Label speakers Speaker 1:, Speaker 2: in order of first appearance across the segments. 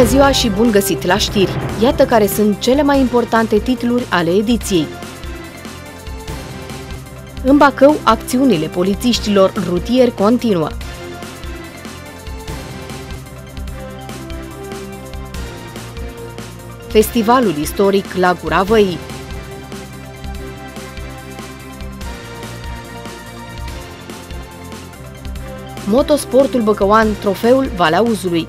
Speaker 1: Bună ziua și bun găsit la știri! Iată care sunt cele mai importante titluri ale ediției. În Bacău, acțiunile polițiștilor rutieri continuă. Festivalul istoric la Gura Văii. Motosportul băcăuan, trofeul Valea Uzului.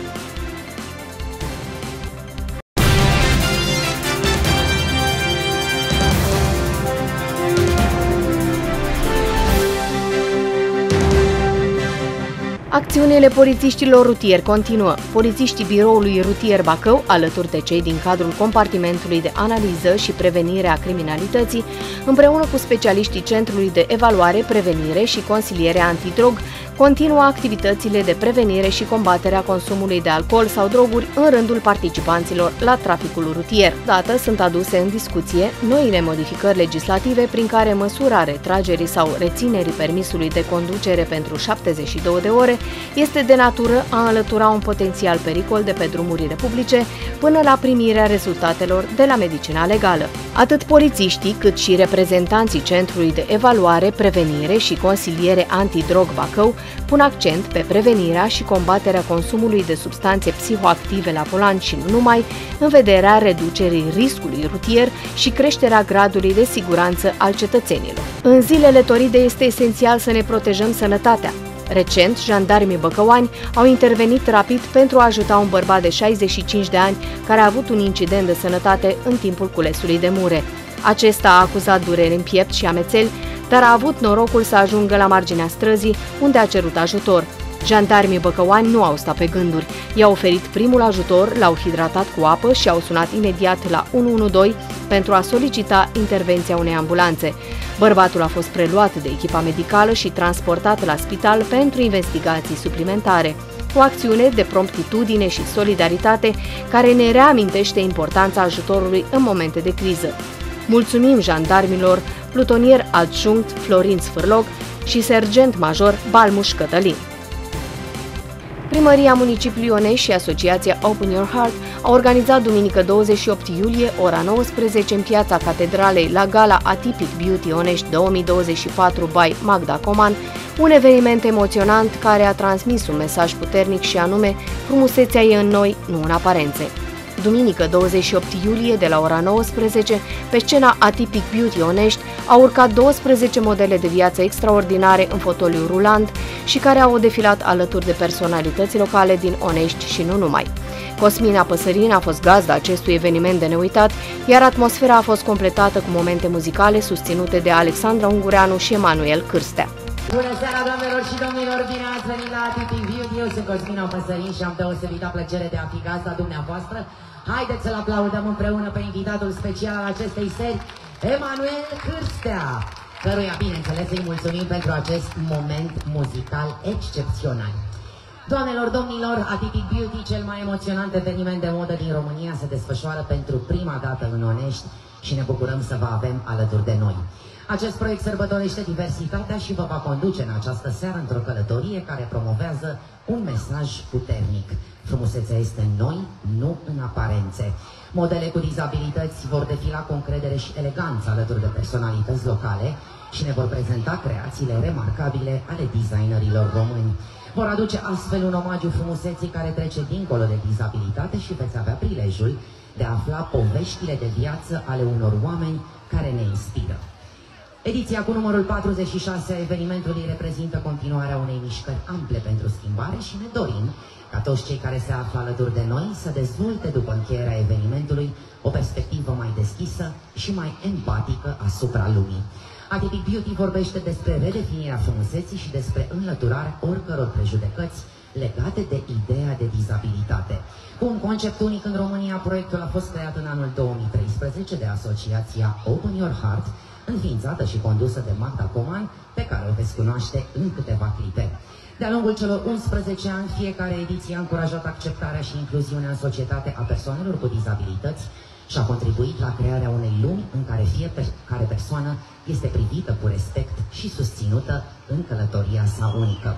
Speaker 1: Acțiunile polițiștilor rutieri continuă. Polițiștii Biroului Rutier Bacău, alături de cei din cadrul compartimentului de analiză și prevenire a criminalității, împreună cu specialiștii Centrului de Evaluare, Prevenire și Consiliere Antidrog, continuă activitățile de prevenire și combatere a consumului de alcool sau droguri în rândul participanților la traficul rutier. Dată sunt aduse în discuție noile modificări legislative prin care măsura retragerii sau reținerii permisului de conducere pentru 72 de ore este de natură a înlătura un potențial pericol de pe drumurile publice până la primirea rezultatelor de la medicina legală. Atât polițiștii cât și reprezentanții Centrului de Evaluare, Prevenire și Consiliere Antidrog Bacău pun accent pe prevenirea și combaterea consumului de substanțe psihoactive la volan și nu numai, în vederea reducerii riscului rutier și creșterea gradului de siguranță al cetățenilor. În zilele toride este esențial să ne protejăm sănătatea. Recent, jandarmii băcăuani au intervenit rapid pentru a ajuta un bărbat de 65 de ani care a avut un incident de sănătate în timpul culesului de mure. Acesta a acuzat dureri în piept și amețeli, dar a avut norocul să ajungă la marginea străzii, unde a cerut ajutor. Jandarmii băcăuani nu au stat pe gânduri. I-au oferit primul ajutor, l-au hidratat cu apă și au sunat imediat la 112 pentru a solicita intervenția unei ambulanțe. Bărbatul a fost preluat de echipa medicală și transportat la spital pentru investigații suplimentare. O acțiune de promptitudine și solidaritate care ne reamintește importanța ajutorului în momente de criză. Mulțumim jandarmilor plutonier adjunct Florin Sfârlog și sergent major Balmuș Cătălin. Primăria Municipiului Onești și Asociația Open Your Heart au organizat duminică 28 iulie, ora 19, în Piața Catedralei, la Gala Atypic Beauty Onești 2024 by Magda Coman, un eveniment emoționant care a transmis un mesaj puternic și anume: frumusețea e în noi, nu în aparențe. Duminică 28 iulie, de la ora 19, pe scena Atypic Beauty Onești au urcat 12 modele de viață extraordinare în fotoliu rulant și care au defilat alături de personalități locale din Onești și nu numai. Cosmina Păsărin a fost gazda acestui eveniment de neuitat, iar atmosfera a fost completată cu momente muzicale susținute de Alexandra Ungureanu și Emanuel Cârstea.
Speaker 2: Bună seara, doamnelor și domnilor! Bine ați venit la Atypic Beauty! Eu sunt Cosmina Păsărin și am deosebită plăcere de a fi gazda dumneavoastră. Haideți să-l aplaudăm împreună pe invitatul special al acestei seri, Emanuel Cârstea, căruia, bineînțeles, îi mulțumim pentru acest moment muzical excepțional. Doamnelor, domnilor, Atypic Beauty, cel mai emoționant eveniment de modă din România, se desfășoară pentru prima dată în Onești și ne bucurăm să vă avem alături de noi. Acest proiect sărbătorește diversitatea și vă va conduce în această seară într-o călătorie care promovează un mesaj puternic. Frumusețea este în noi, nu în aparențe. Modele cu dizabilități vor defila cu încredere și eleganță alături de personalități locale și ne vor prezenta creațiile remarcabile ale designerilor români. Vor aduce astfel un omagiu frumuseții care trece dincolo de dizabilitate și veți avea prilejul de a afla poveștile de viață ale unor oameni care ne inspiră. Ediția cu numărul 46 a evenimentului reprezintă continuarea unei mișcări ample pentru schimbare și ne dorim ca toți cei care se află alături de noi să dezvolte după încheierea evenimentului o perspectivă mai deschisă și mai empatică asupra lumii. Atypic Beauty vorbește despre redefinirea frumuseții și despre înlăturarea oricăror prejudecăți legate de ideea de dizabilitate. Cu un concept unic în România, proiectul a fost creat în anul 2013 de asociația Open Your Heart, înființată și condusă de Magda Coman, pe care o veți cunoaște în câteva clipe. De-a lungul celor 11 ani, fiecare ediție a încurajat acceptarea și incluziunea în societate a persoanelor cu dizabilități și a contribuit la crearea unei lumi în care fiecare persoană este privită cu respect și susținută în călătoria sa unică.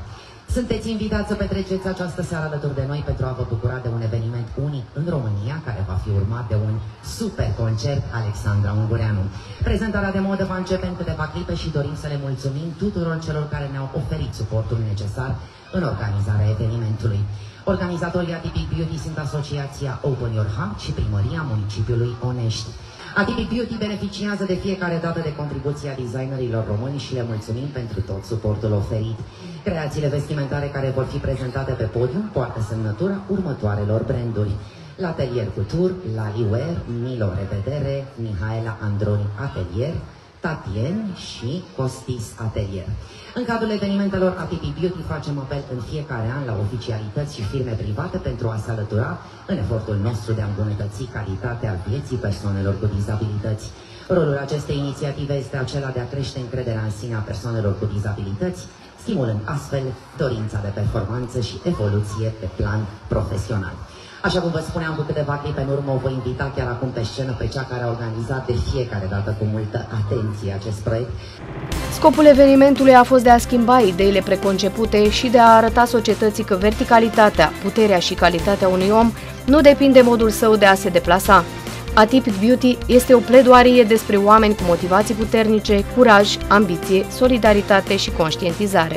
Speaker 2: Sunteți invitați să petreceți această seară alături de noi pentru a vă bucura de un eveniment unic în România, care va fi urmat de un super concert Alexandra Ungureanu. Prezentarea de modă va începe în câteva clipe și dorim să le mulțumim tuturor celor care ne-au oferit suportul necesar în organizarea evenimentului. Organizatorii Atypic Beauty sunt Asociația Open Your Heart și Primăria Municipiului Onești. Atypic Beauty beneficiază de fiecare dată de contribuția designerilor români și le mulțumim pentru tot suportul oferit. Creațiile vestimentare care vor fi prezentate pe podium poartă semnătura următoarelor branduri: L'Atelier Couture, Lali Wear, Milo Revedere, Mihaela Androni Atelier, Tatien și Costis Atelier. În cadrul evenimentelor Atypic Beauty facem apel în fiecare an la oficialități și firme private pentru a se alătura în efortul nostru de a îmbunătăți calitatea vieții persoanelor cu dizabilități. Rolul acestei inițiative este acela de a crește încrederea în sine a persoanelor cu dizabilități, stimulând astfel dorința de performanță și evoluție pe plan profesional. Așa cum vă spuneam cu câteva clipe în urmă, o voi invita chiar acum pe scenă pe cea care a organizat de fiecare dată cu multă atenție acest proiect.
Speaker 1: Scopul evenimentului a fost de a schimba ideile preconcepute și de a arăta societății că verticalitatea, puterea și calitatea unui om nu depinde modul său de a se deplasa. Atypic Beauty este o pledoarie despre oameni cu motivații puternice, curaj, ambiție, solidaritate și conștientizare.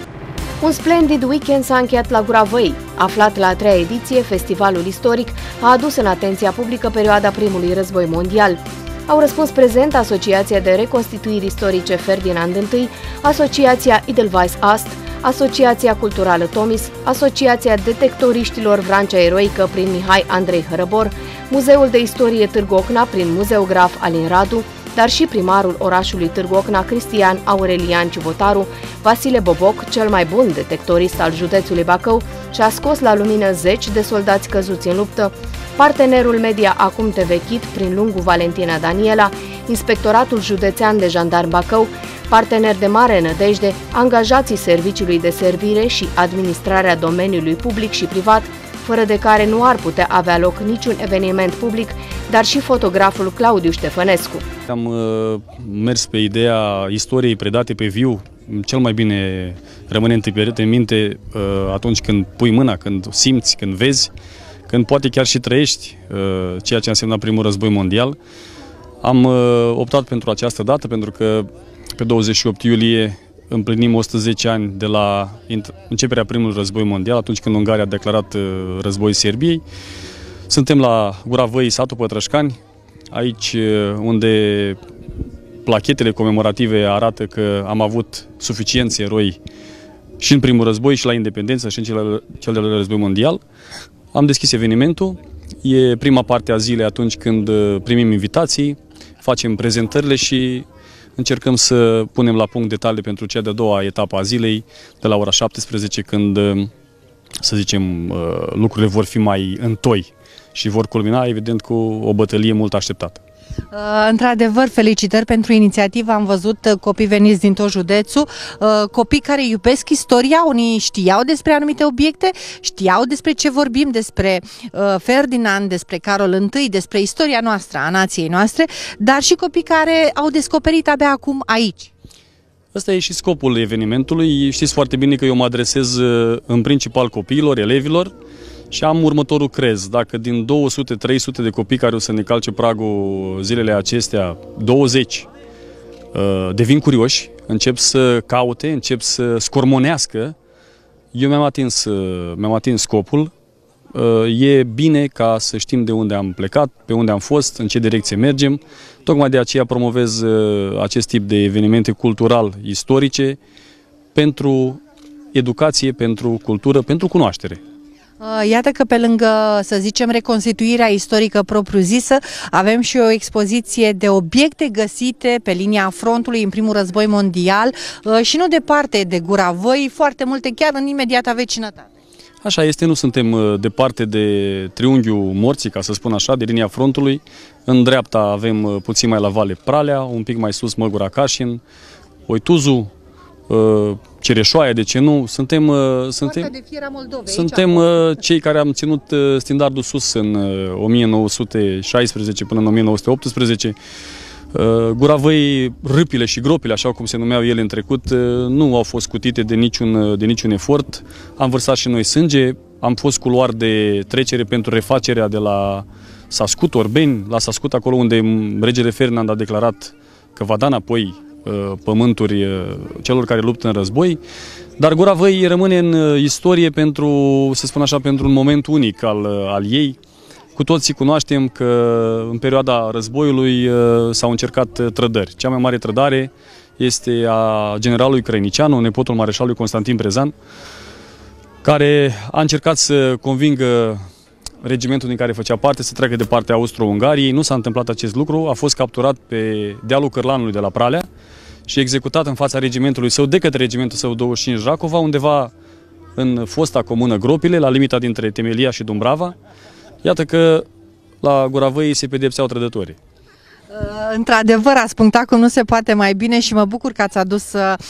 Speaker 1: Un splendid weekend s-a încheiat la Gura Văii. Aflat la a treia ediție, festivalul istoric a adus în atenția publică perioada primului război mondial. Au răspuns prezent Asociația de Reconstituiri Istorice Ferdinand I, Asociația Edelweiss Ast, Asociația Culturală Tomis, Asociația Detectoriștilor Vrancea Eroică prin Mihai Andrei Hărăbor, Muzeul de Istorie Târgu Ocna prin muzeograf Alin Radu, dar și primarul orașului Târgu Ocna, Cristian Aurelian Ciubotaru, Vasile Boboc, cel mai bun detectorist al județului Bacău, și-a scos la lumină zeci de soldați căzuți în luptă, partenerul media Acum TV Kit prin Lungu Valentina Daniela, Inspectoratul Județean de Jandarm Bacău, partener de mare nădejde, angajații Serviciului de Servire și administrarea domeniului public și privat, fără de care nu ar putea avea loc niciun eveniment public, dar și fotograful Claudiu Ștefănescu.
Speaker 3: Am mers pe ideea istoriei predate pe viu, cel mai bine rămâne întipărit în minte atunci când pui mâna, când simți, când vezi, când poate chiar și trăiești ceea ce a însemnat primul război mondial. Am optat pentru această dată pentru că pe 28 iulie împlinim 110 ani de la începerea primului război mondial, atunci când Ungaria a declarat război Serbiei. Suntem la Gura Văii, satul Pătrășcani, aici unde plachetele comemorative arată că am avut suficienți eroi și în primul război și la independență și în cel de-al doilea război mondial. Am deschis evenimentul, e prima parte a zilei atunci când primim invitații, facem prezentările și încercăm să punem la punct detalii pentru cea de-a doua etapă a zilei, de la ora 17, când, să zicem, lucrurile vor fi mai întoi și vor culmina, evident, cu o bătălie mult așteptată.
Speaker 4: Într-adevăr, felicitări pentru inițiativă. Am văzut copii veniți din tot județul, copii care iubesc istoria, unii știau despre anumite obiecte, știau despre ce vorbim, despre Ferdinand, despre Carol I, despre istoria noastră, a nației noastre, dar și copii care au descoperit abia acum aici.
Speaker 3: Ăsta e și scopul evenimentului. Știți foarte bine că eu mă adresez în principal copiilor, elevilor, și am următorul crez. Dacă din 200-300 de copii care o să ne calce pragul zilele acestea, 20 devin curioși, încep să caute, încep să scormonească, eu mi-am atins scopul. E bine ca să știm de unde am plecat, pe unde am fost, în ce direcție mergem. Tocmai de aceea promovez acest tip de evenimente cultural-istorice pentru educație, pentru cultură, pentru cunoaștere.
Speaker 4: Iată că pe lângă, să zicem, reconstituirea istorică propriu-zisă, avem și o expoziție de obiecte găsite pe linia frontului în primul război mondial și nu departe de Gura Văii, foarte multe chiar în imediata vecinătate.
Speaker 3: Așa este, nu suntem departe de triunghiul morții, ca să spun așa, de linia frontului. În dreapta avem puțin mai la Vale Pralea, un pic mai sus Măgura Cașin, Oituzu, Cireșoaia, de ce nu? Suntem cei care am ținut standardul sus în 1916 până în 1918. Gura Văii, râpile și gropile, așa cum se numeau ele în trecut, nu au fost scutite de niciun efort. Am vărsat și noi sânge, am fost culoar de trecere pentru refacerea de la Sascut, Orbeni, la Sascut, acolo unde regele Ferdinand a declarat că va da înapoi pământuri celor care luptă în război. Dar Gura Văii rămâne în istorie pentru, să spun așa, pentru un moment unic al ei. Cu toții cunoaștem că în perioada războiului s-au încercat trădări. Cea mai mare trădare este a generalului Crăinicianu, nepotul mareșalului Constantin Brezan, care a încercat să convingă regimentul din care făcea parte să treacă de partea Austro-Ungariei. Nu s-a întâmplat acest lucru, a fost capturat pe dealul Cărlanului de la Pralea și executat în fața regimentului său de către regimentul său 25 Racova, undeva în fosta comună Gropile, la limita dintre Temelia și Dumbrava. Iată că la Gura Văii se pedepseau trădătorii.
Speaker 4: Într-adevăr, ați punctat cum nu se poate mai bine și mă bucur că ați adus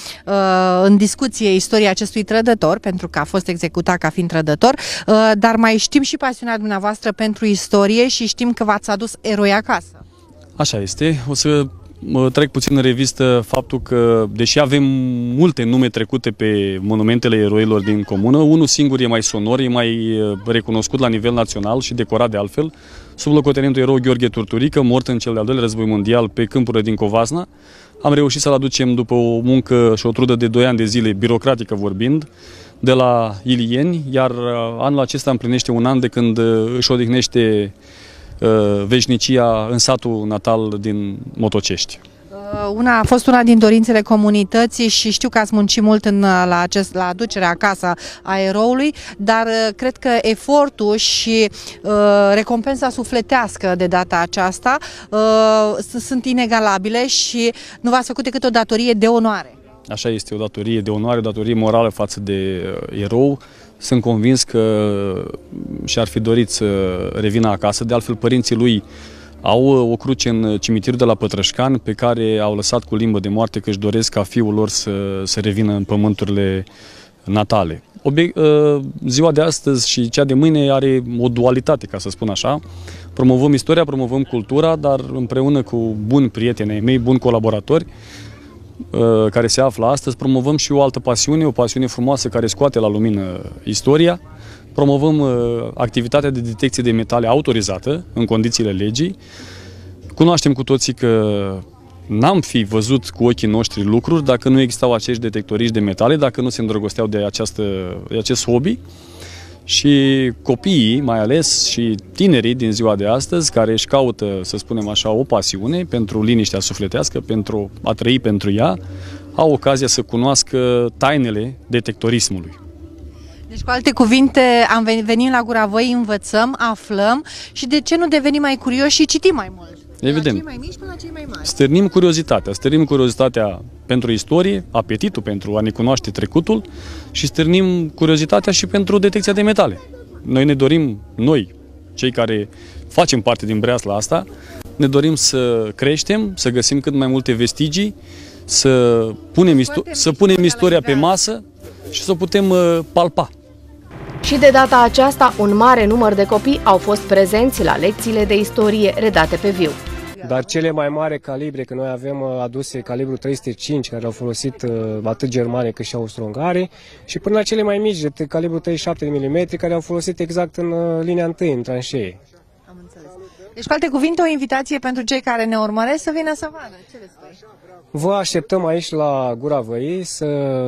Speaker 4: în discuție istoria acestui trădător, pentru că a fost executat ca fiind trădător, dar mai știm și pasiunea dumneavoastră pentru istorie și știm că v-ați adus eroi acasă.
Speaker 3: Așa este. O să trec puțin în revistă faptul că, deși avem multe nume trecute pe monumentele eroilor din comună, unul singur e mai sonor, e mai recunoscut la nivel național și decorat de altfel, sublocotenentul erou Gheorghe Turturică, mort în cel de-al doilea război mondial pe câmpurile din Covasna. Am reușit să-l aducem după o muncă și o trudă de 2 ani de zile, birocratică vorbind, de la Ilieni, iar anul acesta împlinește un an de când își odihnește veșnicia în satul natal din Motocești.
Speaker 4: A fost una din dorințele comunității și știu că ați muncit mult la aducerea acasă a eroului, dar cred că efortul și recompensa sufletească de data aceasta sunt inegalabile și nu v-ați făcut decât o datorie de onoare.
Speaker 3: Așa este, o datorie de onoare, o datorie morală față de erou. Sunt convins că și-ar fi dorit să revină acasă. De altfel, părinții lui au o cruce în cimitirul de la Pătrășcan, pe care au lăsat cu limbă de moarte că își doresc ca fiul lor să revină în pământurile natale. Ziua de astăzi și cea de mâine are o dualitate, ca să spun așa. Promovăm istoria, promovăm cultura, dar împreună cu buni prieteni ai mei, buni colaboratori, care se află astăzi, promovăm și o altă pasiune, o pasiune frumoasă care scoate la lumină istoria. Promovăm activitatea de detecție de metale autorizată în condițiile legii. Cunoaștem cu toții că n-am fi văzut cu ochii noștri lucruri dacă nu existau acești detectoriști de metale, dacă nu se îndrăgosteau de acest hobby. Și copiii, mai ales, și tinerii din ziua de astăzi, care își caută, să spunem așa, o pasiune pentru liniștea sufletească, pentru a trăi pentru ea, au ocazia să cunoască tainele detectorismului.
Speaker 4: Deci, cu alte cuvinte, venim la Gura Văii, învățăm, aflăm și de ce nu devenim mai curioși și citim mai mult?
Speaker 3: Evident.
Speaker 4: De la cei mai mici până la cei mai mari.
Speaker 3: Stârnim curiozitatea pentru istorie, apetitul pentru a ne cunoaște trecutul și stârnim curiozitatea și pentru detecția de metale. Noi ne dorim, cei care facem parte din breasla asta, ne dorim să creștem, să găsim cât mai multe vestigii, să punem istoria pe masă și să o putem palpa.
Speaker 1: Și de data aceasta, un mare număr de copii au fost prezenți la lecțiile de istorie redate pe viu.
Speaker 5: Dar cele mai mari calibre, că noi avem aduse calibru 305, care au folosit atât germane cât și austro-ungari, și până la cele mai mici, de calibru 37 mm, care au folosit exact în linia întâi, în tranșee.
Speaker 4: Am înțeles. Deci, cu alte cuvinte, o invitație pentru cei care ne urmăresc să vină să vadă. Ce le spui?
Speaker 5: Vă așteptăm aici la Gura Văii să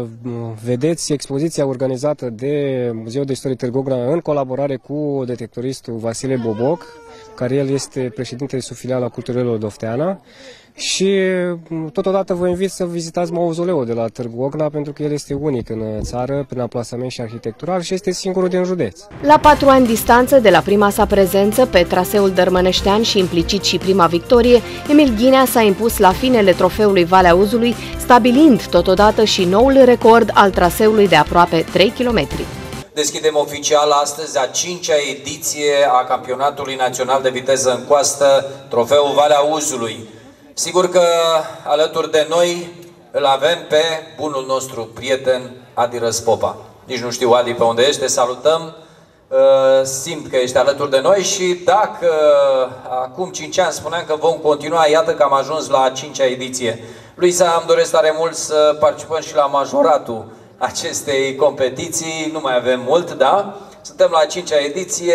Speaker 5: vedeți expoziția organizată de Muzeul de Istorie Târgu Ocna în colaborare cu detectoristul Vasile Boboc, care el este președintele subfiliala Culturelor Dofteana, și totodată vă invit să vizitați mauzoleul de la Târgu Ocna, pentru că el este unic în țară prin amplasament și arhitectural și este singurul din județ.
Speaker 1: La 4 ani distanță de la prima sa prezență pe traseul dărmăneștean și implicit și prima victorie, Emil Ghinea s-a impus la finele trofeului Valea Uzului, stabilind totodată și noul record al traseului de aproape 3 km.
Speaker 6: Deschidem oficial astăzi a 5-a ediție a Campionatului Național de Viteză în Coastă, trofeul Valea Uzului. Sigur că alături de noi îl avem pe bunul nostru prieten Adi Răspopa. Nici nu știu, Adi, pe unde ești, te salutăm. simt că ești alături de noi și dacă acum 5 ani spuneam că vom continua, iată că am ajuns la a 5-a ediție. Luiza, îmi doresc tare mult să participăm și la majoratul acestei competiții, nu mai avem mult, da? Suntem la a 5-a ediție,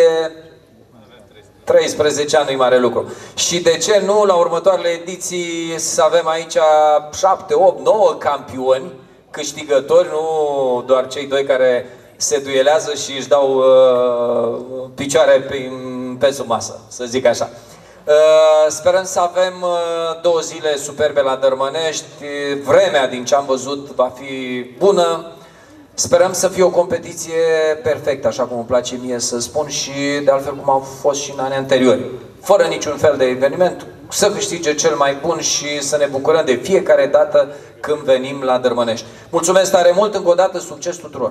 Speaker 6: 13 ani nu-i mare lucru. Și de ce nu, la următoarele ediții să avem aici 7, 8, 9 campioni, câștigători, nu doar cei doi care se duelează și își dau picioare pe sub masă, să zic așa. Sperăm să avem 2 zile superbe la Dărmănești. Vremea, din ce am văzut, va fi bună. Sperăm să fie o competiție perfectă, așa cum îmi place mie să spun și de altfel cum au fost și în anii anteriori. Fără niciun fel de eveniment, să câștige cel mai bun și să ne bucurăm de fiecare dată când venim la Dărmănești. Mulțumesc tare mult, încă o dată succes tuturor!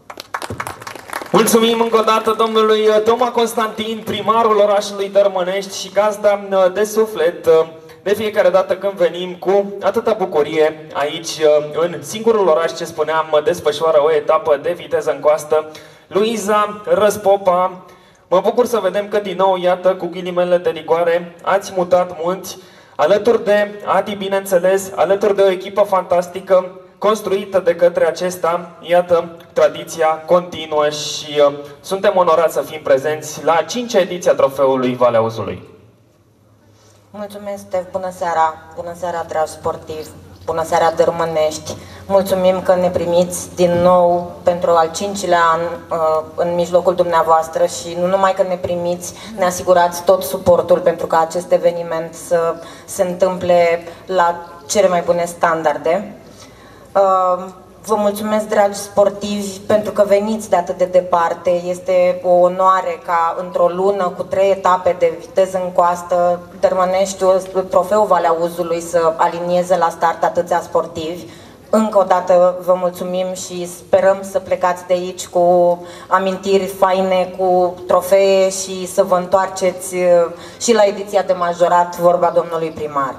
Speaker 7: Mulțumim încă o dată domnului Toma Constantin, primarul orașului Dărmănești și gazda de suflet de fiecare dată când venim cu atâta bucurie aici, în singurul oraș, ce spuneam, desfășoară o etapă de viteză în coastă, Luiza Răspopa. Mă bucur să vedem că din nou, iată, cu ghilimele de rigoare, ați mutat munți, alături de Adi, bineînțeles, alături de o echipă fantastică, construită de către acesta. Iată, tradiția continuă și suntem onorați să fim prezenți la a 5-a ediție a Trofeului Valea Uzului.
Speaker 8: Mulțumesc, Stef. Bună seara! Bună seara, dragi sportivi! Bună seara, Dărmănești! Mulțumim că ne primiți din nou pentru al 5-lea an în mijlocul dumneavoastră și nu numai că ne primiți, ne asigurați tot suportul pentru ca acest eveniment să se întâmple la cele mai bune standarde. Vă mulțumesc, dragi sportivi, pentru că veniți de atât de departe. Este o onoare ca într-o lună cu 3 etape de viteză în coastă, Dărmăneștiul, Trofeul Valea Uzului, să alinieze la start atâția sportivi. Încă o dată vă mulțumim și sperăm să plecați de aici cu amintiri faine, cu trofee și să vă întoarceți și la ediția de majorat, vorba domnului primar.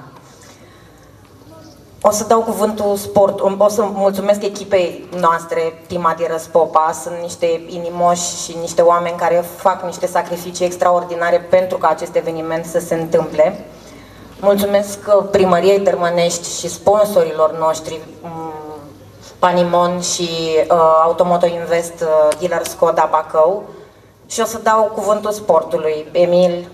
Speaker 8: O să dau cuvântul sport, o să mulțumesc echipei noastre, Team Adi Răspopa. Sunt niște inimoși și niște oameni care fac niște sacrificii extraordinare pentru ca acest eveniment să se întâmple. Mulțumesc Primăriei Dărmănești și sponsorilor noștri, Panimon și Automoto Invest, dealer Skoda Bacău. Și o să dau cuvântul sportului, Emil.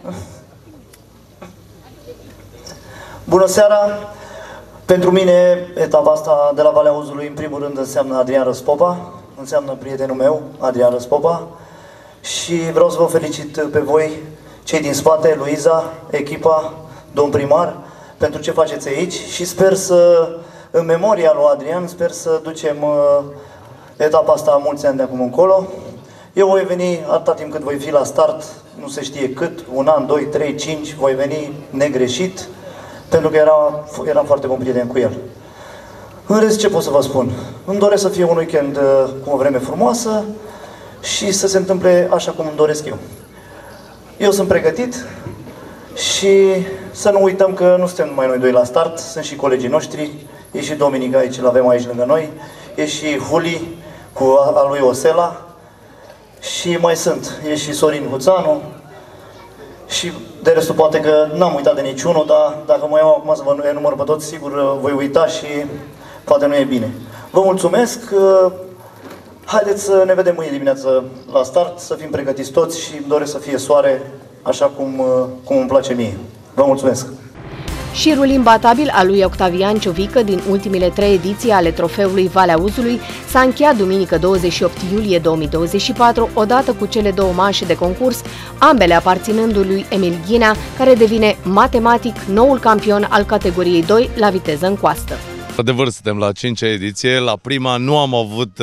Speaker 9: Bună seara! Pentru mine, etapa asta de la Valea Uzului, în primul rând, înseamnă Adrian Răspopa, înseamnă prietenul meu, Adrian Răspopa, și vreau să vă felicit pe voi, cei din spate, Luiza, echipa, domn primar, pentru ce faceți aici și sper să, în memoria lui Adrian, sper să ducem etapa asta mulți ani de acum încolo. Eu voi veni atâta timp cât voi fi la start, nu se știe cât, 1 an, 2, 3, 5, voi veni negreșit, pentru că eram foarte bun prieten cu el. În rest, ce pot să vă spun? Îmi doresc să fie un weekend cu o vreme frumoasă și să se întâmple așa cum îmi doresc eu. Eu sunt pregătit și să nu uităm că nu suntem numai noi doi la start, sunt și colegii noștri, e și Dominic aici, îl avem aici lângă noi, e și Huli cu a lui Osela și mai sunt, e și Sorin Huțanu. Și de restul poate că n-am uitat de niciunul, dar dacă mă iau acum să vă enumăr pe toți, sigur voi uita și poate nu e bine. Vă mulțumesc, haideți să ne vedem mâine dimineață la start, să fim pregătiți toți și îmi doresc să fie soare așa cum îmi place mie. Vă mulțumesc!
Speaker 1: Șirul imbatabil al lui Octavian Ciovică din ultimele 3 ediții ale Trofeului Valea Uzului s-a încheiat duminică 28 iulie 2024, odată cu cele 2 manșe de concurs, ambele aparținându lui Emil Ghinea, care devine matematic noul campion al categoriei 2 la viteză în coastă.
Speaker 10: Adevăr, suntem la 5-a ediție. La prima nu am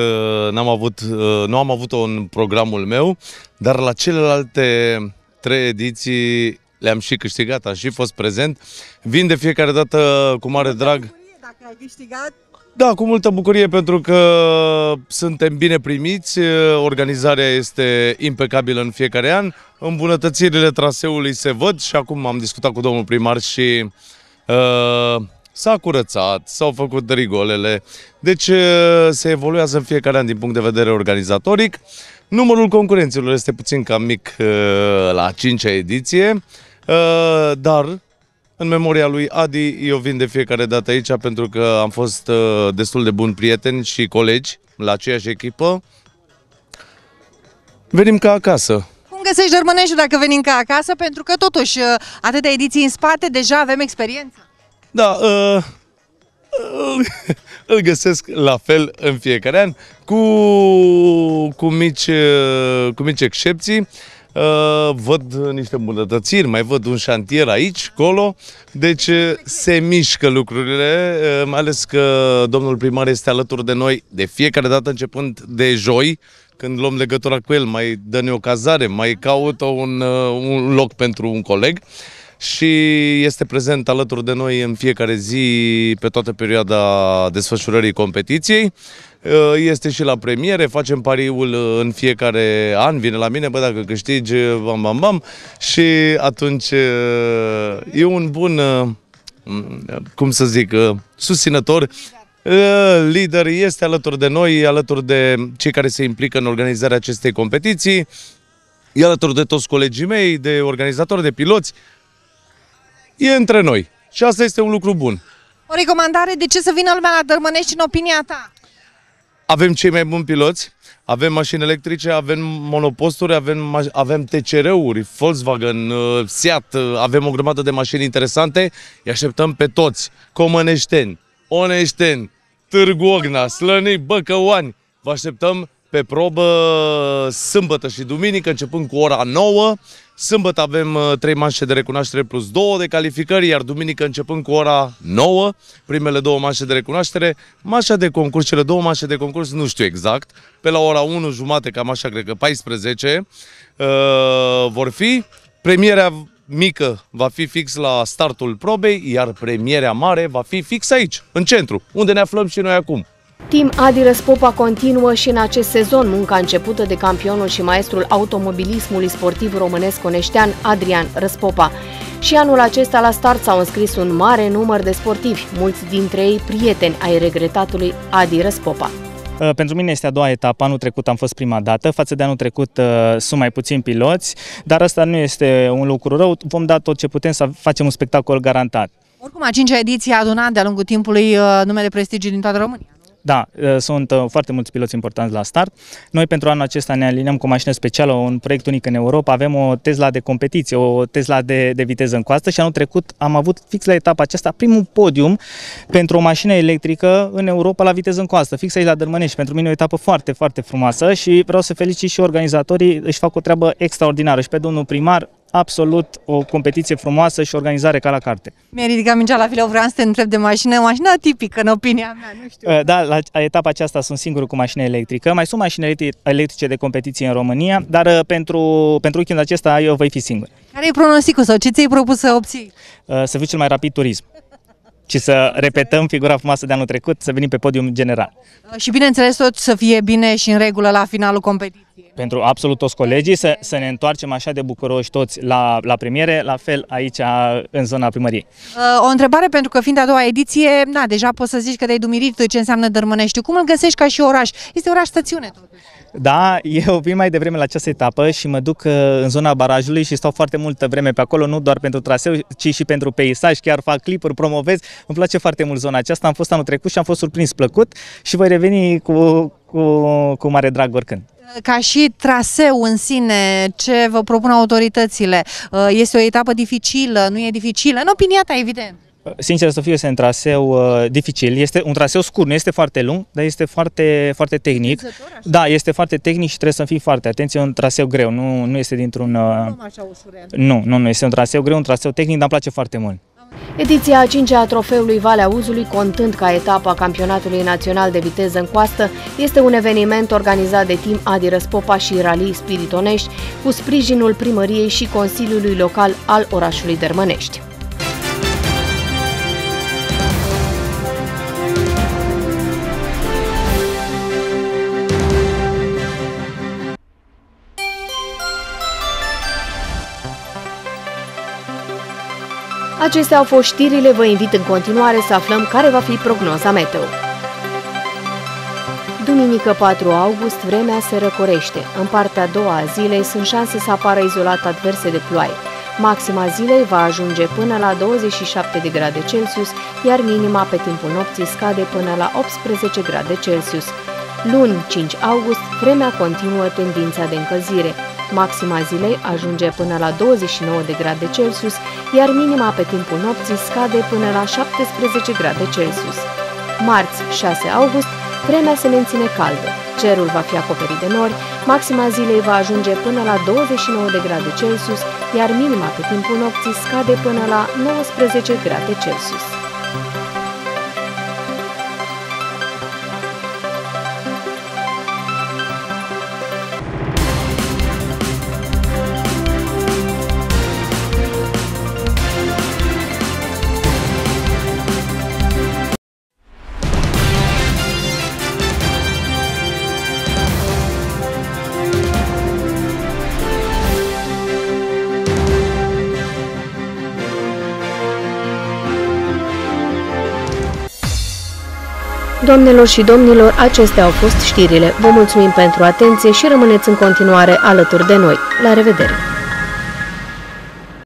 Speaker 10: avut-o în programul meu, dar la celelalte 3 ediții le-am și câștigat, am și fost prezent. Vin de fiecare dată cu mare drag.
Speaker 4: Dacă ai câștigat?
Speaker 10: Da, cu multă bucurie, pentru că suntem bine primiți, organizarea este impecabilă în fiecare an, îmbunătățirile traseului se văd și acum am discutat cu domnul primar și s-a curățat, s-au făcut rigolele, deci se evoluează în fiecare an din punct de vedere organizatoric. Numărul concurenților este puțin cam mic la 5-a ediție, dar în memoria lui Adi eu vin de fiecare dată aici pentru că am fost destul de buni prieteni și colegi la aceeași echipă. Venim ca acasă.
Speaker 4: Cum găsești Dărmăneștiul dacă venim ca acasă? Pentru că totuși atâtea ediții în spate, deja avem experiență.
Speaker 10: Da, îl găsesc la fel în fiecare an, cu mici excepții. Văd niște îmbunătățiri, mai văd un șantier aici, acolo, deci se mișcă lucrurile, mai ales că domnul primar este alături de noi de fiecare dată începând de joi, când luăm legătura cu el, mai dă-ne o cazare, mai caută un loc pentru un coleg și este prezent alături de noi în fiecare zi pe toată perioada desfășurării competiției. Este și la premiere, facem pariul în fiecare an, vine la mine, bă, dacă câștigi, bam, bam, bam, și atunci e un bun, cum să zic, susținător, lider, este alături de noi, alături de cei care se implică în organizarea acestei competiții, e alături de toți colegii mei, de organizatori, de piloți, e între noi și asta este un lucru bun.
Speaker 4: O recomandare, de ce să vină lumea la Dărmănești în opinia ta?
Speaker 10: Avem cei mai buni piloți, avem mașini electrice, avem monoposturi, avem TCR-uri, Volkswagen, Seat, avem o grămadă de mașini interesante, îi așteptăm pe toți, comăneșteni, oneșteni, Târgu Ogna, Slănic, Băcăoani, vă așteptăm pe probă sâmbătă și duminică, începând cu ora 9. Sâmbătă avem 3 manșe de recunoaștere plus 2 de calificări, iar duminică începând cu ora 9, primele 2 manșe de recunoaștere, manșa de concurs, cele 2 manșe de concurs, nu știu exact, pe la ora 1:30, cam așa, cred că 14, vor fi. Premierea mică va fi fix la startul probei, iar premierea mare va fi fix aici, în centru, unde ne aflăm și noi acum.
Speaker 1: Team Adi Răspopa continuă și în acest sezon munca începută de campionul și maestrul automobilismului sportiv românesc oneștean Adrian Răspopa. Și anul acesta la start s-au înscris un mare număr de sportivi, mulți dintre ei prieteni ai regretatului Adi Răspopa.
Speaker 11: Pentru mine este a doua etapă, anul trecut am fost prima dată, față de anul trecut sunt mai puțini piloți, dar asta nu este un lucru rău, vom da tot ce putem să facem un spectacol garantat.
Speaker 4: Oricum, a 5-a ediție a adunat de-a lungul timpului nume de prestigiu din toată România.
Speaker 11: Da, sunt foarte mulți piloți importanți la start. Noi pentru anul acesta ne alinăm cu o mașină specială, un proiect unic în Europa. Avem o Tesla de competiție, o Tesla de viteză în coastă și anul trecut am avut fix la etapa aceasta primul podium pentru o mașină electrică în Europa la viteză în coastă, fix aici la Dărmănești. Pentru mine e o etapă foarte, foarte frumoasă și vreau să felicit și organizatorii, își fac o treabă extraordinară și pe domnul primar. Absolut o competiție frumoasă și organizare ca la carte.
Speaker 4: Mi-a ridicat mingea la fileu, vreau să te întreb de mașină, mașina tipică în opinia mea, nu știu.
Speaker 11: Da, la etapa aceasta sunt singurul cu mașină electrică, mai sunt mașini electrice de competiție în România, dar pentru weekendul acesta eu voi fi singur.
Speaker 4: Care e pronosticul sau ce ți-ai propus să obții?
Speaker 11: Să fiu cel mai rapid turism și să repetăm figura frumoasă de anul trecut, să venim pe podium general.
Speaker 4: Și bineînțeles tot să fie bine și în regulă la finalul competiției.
Speaker 11: Pentru absolut toți colegii, să ne întoarcem așa de bucuroși toți la premiere, la fel aici în zona primăriei.
Speaker 4: O întrebare, pentru că fiind a doua ediție, da, deja poți să zici că te-ai dumirit ce înseamnă Dărmăneștiul. Cum îl găsești ca și oraș? Este oraș stațiune totuși.
Speaker 11: Da, eu vin mai devreme la această etapă și mă duc în zona barajului și stau foarte multă vreme pe acolo, nu doar pentru traseu, ci și pentru peisaj, chiar fac clipuri, promovez. Îmi place foarte mult zona aceasta, am fost anul trecut și am fost surprins plăcut și voi reveni cu mare drag oricând.
Speaker 4: Ca și traseu în sine, ce vă propun autoritățile? Este o etapă dificilă, nu e dificilă? În opinia ta, evident.
Speaker 11: Sincer să fiu, este un traseu dificil, este un traseu scurt, nu este foarte lung, dar este foarte, foarte tehnic. Da, este foarte tehnic și trebuie să fii foarte atent, e un traseu greu, nu este dintr-un... Nu, este un traseu greu, un traseu tehnic, dar îmi place foarte mult.
Speaker 1: Ediția a 5-a a Trofeului Valea Uzului, contând ca etapa campionatului național de viteză în coastă, este un eveniment organizat de Team Adi Răspopa și Rally Spiritonești, cu sprijinul primăriei și Consiliului Local al orașului Dărmănești. Acestea au fost știrile, vă invit în continuare să aflăm care va fi prognoza meteo. Duminică 4 august, vremea se răcorește. În partea a doua a zilei sunt șanse să apară izolat adverse de ploaie. Maxima zilei va ajunge până la 27 de grade Celsius, iar minima pe timpul nopții scade până la 18 grade Celsius. Luni, 5 august, vremea continuă tendința de încălzire. Maxima zilei ajunge până la 29 de grade Celsius, iar minima pe timpul nopții scade până la 17 grade Celsius. Marți, 6 august, vremea se menține caldă. Cerul va fi acoperit de nori, maxima zilei va ajunge până la 29 de grade Celsius, iar minima pe timpul nopții scade până la 19 grade Celsius. Doamnelor și domnilor, acestea au fost știrile. Vă mulțumim pentru atenție și rămâneți în continuare alături de noi. La revedere!